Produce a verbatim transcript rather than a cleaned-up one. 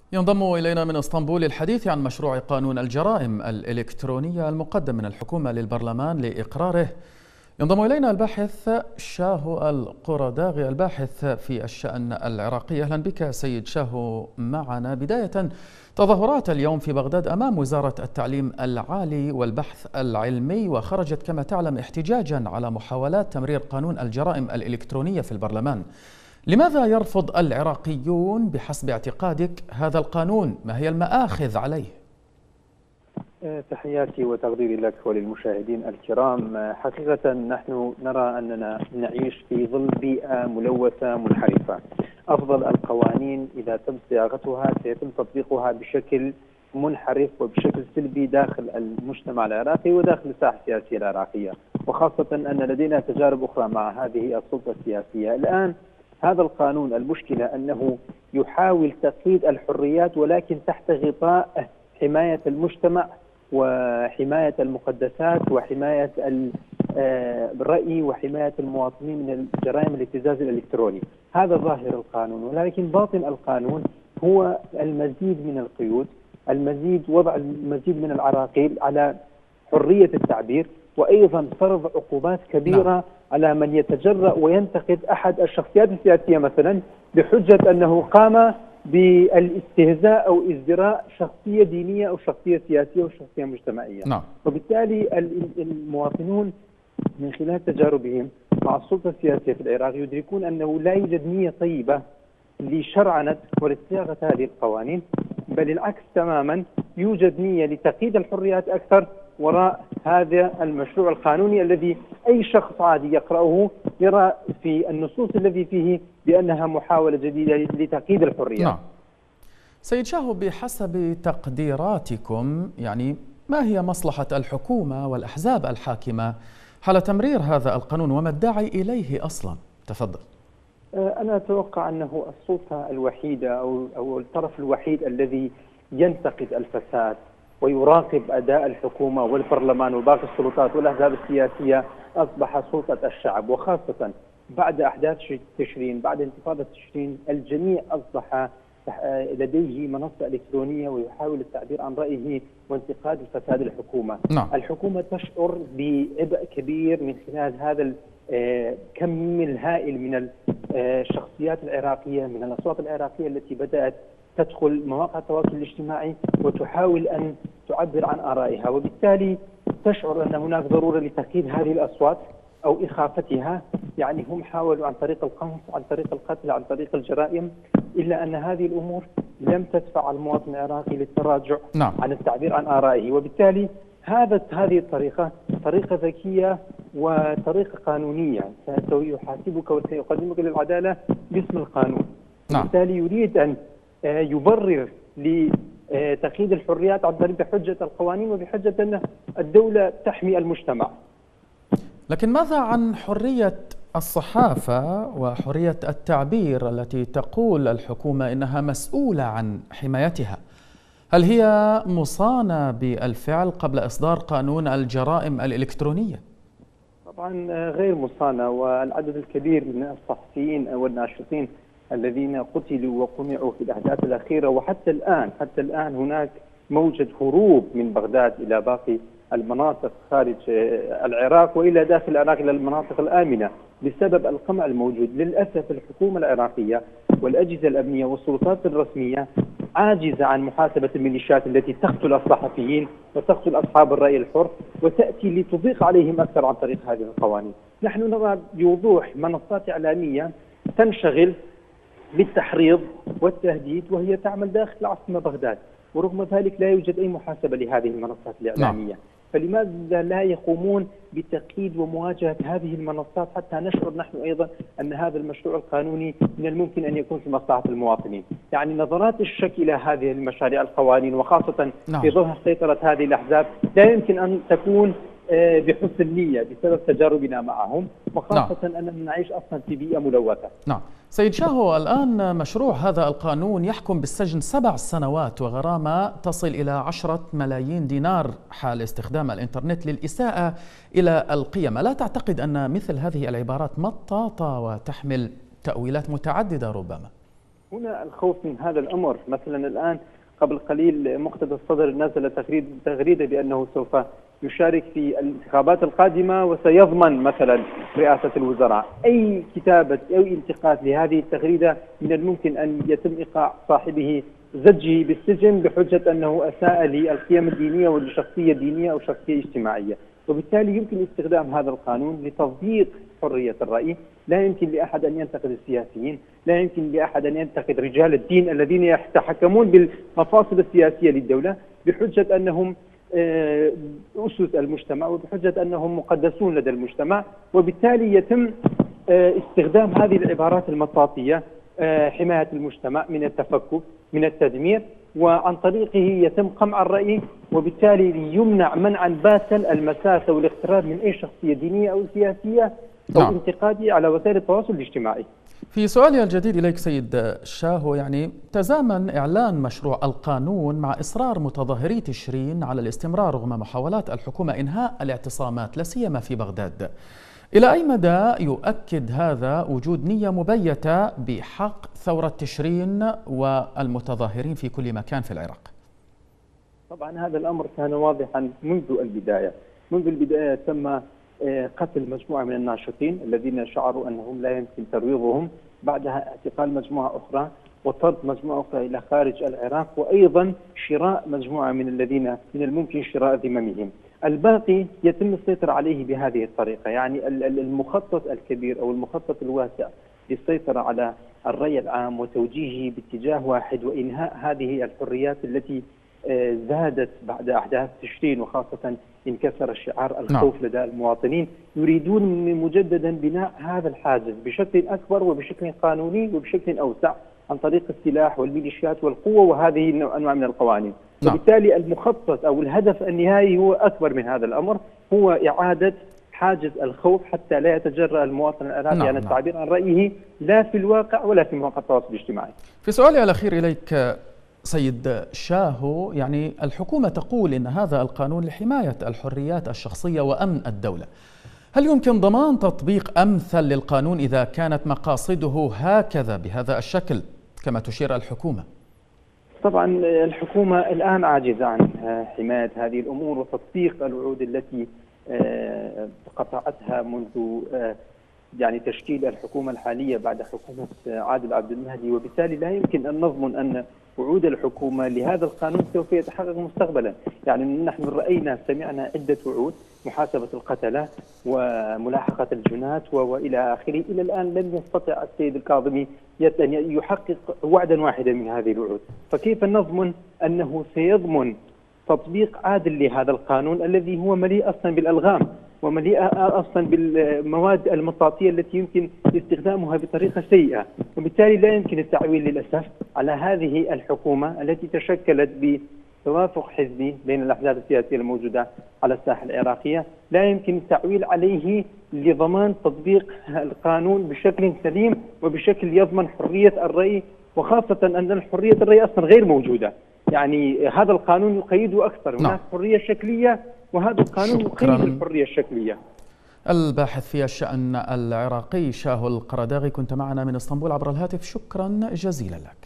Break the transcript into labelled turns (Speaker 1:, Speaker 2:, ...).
Speaker 1: ينضم إلينا من اسطنبول للحديث عن مشروع قانون الجرائم الإلكترونية المقدم من الحكومة للبرلمان لإقراره. ينضم إلينا الباحث شاهو القرداغي الباحث في الشأن العراقي. أهلا بك سيد شاهو معنا. بداية، تظاهرات اليوم في بغداد أمام وزارة التعليم العالي والبحث العلمي، وخرجت كما تعلم احتجاجا على محاولات تمرير قانون الجرائم الإلكترونية في البرلمان. لماذا يرفض العراقيون بحسب اعتقادك هذا القانون؟ ما هي المآخذ عليه؟
Speaker 2: تحياتي وتقديري لك وللمشاهدين الكرام. حقيقة نحن نرى أننا نعيش في ظل بيئة ملوثة منحرفة. أفضل القوانين إذا تم صياغتها سيتم تطبيقها بشكل منحرف وبشكل سلبي داخل المجتمع العراقي وداخل الساحة السياسية العراقية، وخاصة أن لدينا تجارب أخرى مع هذه السلطة السياسية. الآن هذا القانون المشكلة أنه يحاول تقييد الحريات ولكن تحت غطاء حماية المجتمع وحماية المقدسات وحماية الرأي وحماية المواطنين من الجرائم الابتزاز الإلكتروني. هذا ظاهر القانون، ولكن باطن القانون هو المزيد من القيود، المزيد وضع المزيد من العراقيل على حرية التعبير، وأيضا فرض عقوبات كبيرة نعم. على من يتجرأ وينتقد أحد الشخصيات السياسية مثلا بحجة أنه قام بالاستهزاء أو ازدراء شخصية دينية أو شخصية سياسية أو شخصية مجتمعية نعم. وبالتالي المواطنون من خلال تجاربهم مع السلطة السياسية في العراق يدركون أنه لا يوجد نية طيبة لشرعنة ولصياغة هذه القوانين، بل العكس تماما، يوجد نية لتقييد الحريات أكثر وراء هذا المشروع القانوني الذي أي شخص عادي يقرأه يرى في النصوص الذي فيه بأنها محاولة جديدة لتقييد الحريات.
Speaker 1: نعم. سيد شاهو، بحسب تقديراتكم يعني ما هي مصلحة الحكومة والأحزاب الحاكمة حال تمرير هذا القانون وما الداعي إليه أصلا؟ تفضل.
Speaker 2: أنا أتوقع أنه السلطة الوحيدة أو أو الطرف الوحيد الذي ينتقد الفساد ويراقب أداء الحكومة والبرلمان وباقي السلطات والأحزاب السياسية أصبح سلطة الشعب، وخاصة بعد أحداث تشرين، بعد انتفاضة تشرين الجميع أصبح لديه منصة إلكترونية ويحاول التعبير عن رأيه وانتقاد الفساد الحكومة.
Speaker 1: نعم.
Speaker 2: الحكومة تشعر بعبء كبير من خلال هذا الكم الهائل من الشخصيات العراقية، من الأصوات العراقية التي بدأت تدخل مواقع التواصل الاجتماعي وتحاول أن تعبر عن آرائها، وبالتالي تشعر أن هناك ضرورة لتقييد هذه الأصوات أو إخافتها. يعني هم حاولوا عن طريق القنص، عن طريق القتل، عن طريق الجرائم، إلا أن هذه الأمور لم تدفع المواطن العراقي للتراجع
Speaker 1: نعم.
Speaker 2: عن التعبير عن آرائه، وبالتالي هذا هذه الطريقة طريقة ذكية وطريقة قانونية سيحاسبك وسيقدمك للعدالة باسم القانون.
Speaker 1: نعم.
Speaker 2: وبالتالي يريد أن يبرر لتقييد الحريات عن طريق بحجة القوانين وبحجة أن الدولة تحمي المجتمع.
Speaker 1: لكن ماذا عن حرية الصحافة وحرية التعبير التي تقول الحكومة إنها مسؤولة عن حمايتها؟ هل هي مصانة بالفعل قبل إصدار قانون الجرائم الإلكترونية؟
Speaker 2: طبعا غير مصانة، والعدد الكبير من الصحفيين والناشطين الذين قتلوا وقمعوا في الأحداث الأخيرة، وحتى الآن حتى الآن هناك موجة هروب من بغداد إلى باقي المناطق خارج العراق وإلى داخل العراق إلى المناطق الآمنة بسبب القمع الموجود. للأسف الحكومة العراقية والأجهزة الأمنية والسلطات الرسمية عاجزة عن محاسبة الميليشيات التي تقتل الصحفيين وتقتل أصحاب الرأي الحر وتأتي لتضيق عليهم أكثر عن طريق هذه القوانين. نحن نرى بوضوح منصات إعلامية تنشغل بالتحريض والتهديد وهي تعمل داخل العاصمة بغداد، ورغم ذلك لا يوجد أي محاسبة لهذه المنصات الإعلامية. نعم. فلماذا لا يقومون بتقييد ومواجهة هذه المنصات حتى نشعر نحن أيضا أن هذا المشروع القانوني من الممكن أن يكون في مصلحة المواطنين؟ يعني نظرات الشك إلى هذه المشاريع القوانين وخاصة نعم. في ظهر سيطرة هذه الأحزاب لا يمكن أن تكون بحسن نية بسبب تجاربنا معهم، وخاصة نعم. أننا نعيش أصلا في بيئة ملوثة.
Speaker 1: نعم. سيد شاهو، الآن مشروع هذا القانون يحكم بالسجن سبع سنوات وغرامة تصل إلى عشرة ملايين دينار حال استخدام الإنترنت للإساءة إلى القيم. لا تعتقد أن مثل هذه العبارات مطاطة وتحمل تأويلات متعددة ربما؟
Speaker 2: هنا الخوف من هذا الأمر. مثلا الآن قبل قليل مقتدى الصدر نزل تغريدة بأنه سوف يشارك في الانتخابات القادمة وسيضمن مثلا رئاسة الوزراء. أي كتابة أو انتقاد لهذه التغريدة من الممكن أن يتم إيقاع صاحبه زجه بالسجن بحجة أنه أساء للقيم الدينية ولشخصية دينية أو شخصية اجتماعية، وبالتالي يمكن استخدام هذا القانون لتضييق حرية الرأي. لا يمكن لأحد أن ينتقد السياسيين، لا يمكن لأحد أن ينتقد رجال الدين الذين يتحكمون بالمفاصل السياسية للدولة بحجة أنهم أسس المجتمع وبحجة أنهم مقدسون لدى المجتمع. وبالتالي يتم استخدام هذه العبارات المطاطية حماية المجتمع من التفكك من التدمير، وعن طريقه يتم قمع الرأي، وبالتالي يمنع منعا باتا المساس والاقتراب من أي شخصية دينية أو سياسية أو نعم. انتقادي على وسائل التواصل الاجتماعي.
Speaker 1: في سؤالي الجديد إليك سيد شاهو، يعني تزامن إعلان مشروع القانون مع إصرار متظاهري تشرين على الاستمرار رغم محاولات الحكومة إنهاء الاعتصامات لا سيما في بغداد. إلى أي مدى يؤكد هذا وجود نية مبيتة بحق ثورة تشرين والمتظاهرين في كل مكان في العراق؟
Speaker 2: طبعا هذا الأمر كان واضحا منذ البداية. منذ البداية تم قتل مجموعة من الناشطين الذين شعروا أنهم لا يمكن ترويضهم، بعدها اعتقال مجموعة أخرى وطرد مجموعة أخرى إلى خارج العراق، وأيضا شراء مجموعة من الذين من الممكن شراء ذممهم. الباقي يتم السيطرة عليه بهذه الطريقة. يعني المخطط الكبير أو المخطط الواسع للسيطرة على الرأي العام وتوجيهه باتجاه واحد وإنهاء هذه الحريات التي زادت بعد أحداث تشرين، وخاصة انكسر الشعار الخوف نعم. لدى المواطنين. يريدون مجددا بناء هذا الحاجز بشكل أكبر وبشكل قانوني وبشكل أوسع عن طريق السلاح والميليشيات والقوة وهذه الأنواع من القوانين. نعم. وبالتالي المخطط أو الهدف النهائي هو أكبر من هذا الأمر، هو إعادة حاجز الخوف حتى لا يتجرأ المواطن العراقي نعم. عن التعبير عن رأيه لا في الواقع ولا في مواقع التواصل الاجتماعي.
Speaker 1: في سؤالي الأخير إليك سيد شاهو، يعني الحكومة تقول إن هذا القانون لحماية الحريات الشخصية وأمن الدولة، هل يمكن ضمان تطبيق أمثل للقانون إذا كانت مقاصده هكذا بهذا الشكل كما تشير الحكومة؟
Speaker 2: طبعا الحكومة الآن عاجزة عن حماية هذه الأمور وتطبيق الوعود التي قطعتها منذ يعني تشكيل الحكومة الحالية بعد حكومة عادل عبد المهدي، وبالتالي لا يمكن أن نضمن أن وعود الحكومة لهذا القانون سوف يتحقق مستقبلا. يعني نحن رأينا سمعنا عدة وعود، محاسبة القتلة وملاحقة الجنات وإلى آخره، إلى الآن لم يستطع السيد الكاظمي أن يحقق وعدا واحدا من هذه الوعود. فكيف نضمن أنه سيضمن تطبيق عادل لهذا القانون الذي هو مليء أصلا بالألغام ومليئة أصلا بالمواد المطاطية التي يمكن استخدامها بطريقة سيئة، وبالتالي لا يمكن التعويل للأسف على هذه الحكومة التي تشكلت بتوافق حزبي بين الأحزاب السياسية الموجودة على الساحة العراقية. لا يمكن التعويل عليه لضمان تطبيق القانون بشكل سليم وبشكل يضمن حرية الرأي، وخاصة أن حرية الرأي أصلا غير موجودة. يعني هذا القانون يقيده أكثر، هناك حرية شكلية وهذا القانون يقيد الحرية الشكلية.
Speaker 1: الباحث في الشأن العراقي شاهو القرداغي كنت معنا من اسطنبول عبر الهاتف، شكرا جزيلا لك.